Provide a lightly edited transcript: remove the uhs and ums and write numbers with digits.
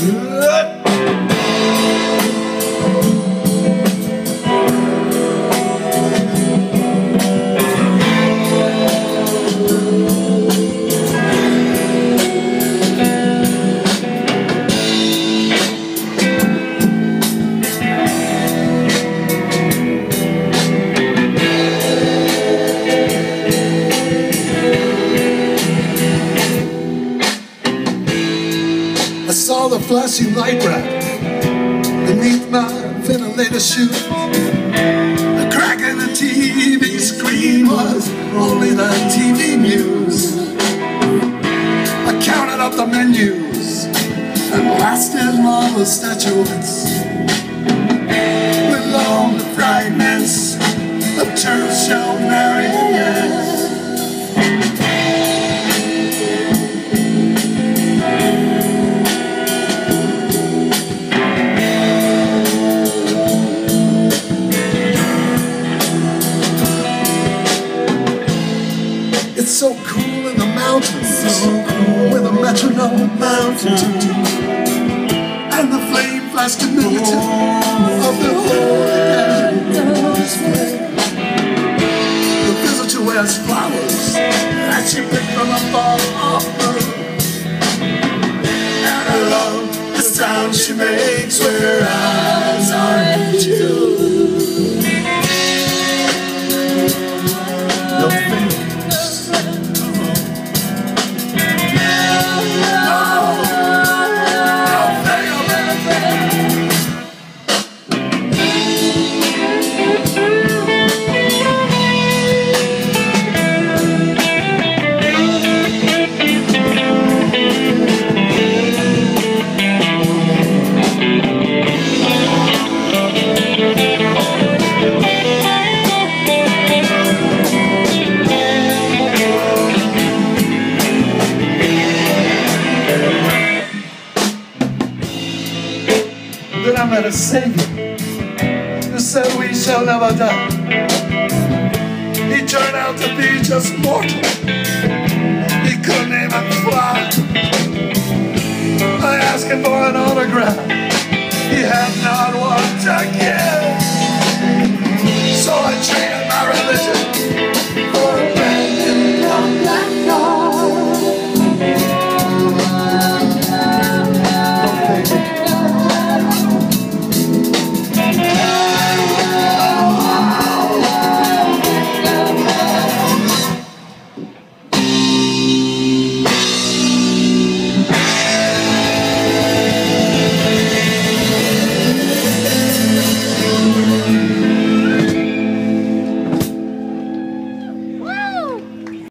I saw the flashing light bright beneath my ventilator chute. The crack in the TV screen was only the TV news. I counted up the menus and blasted marvelous statuettes with long the fragments of turtle-shell marionettes. It's so cool in the mountains, with a metronome mountain, and the flame flashed militant of the holy display. The visitor wears flowers, and she picked them up off her. And I love the sound she makes when her eyes are at you. No fingers. Then I met a savior who said we shall never die. He turned out to be just mortal. He couldn't even fly. I asked him for an autograph. He had not one to give. So I traded my religion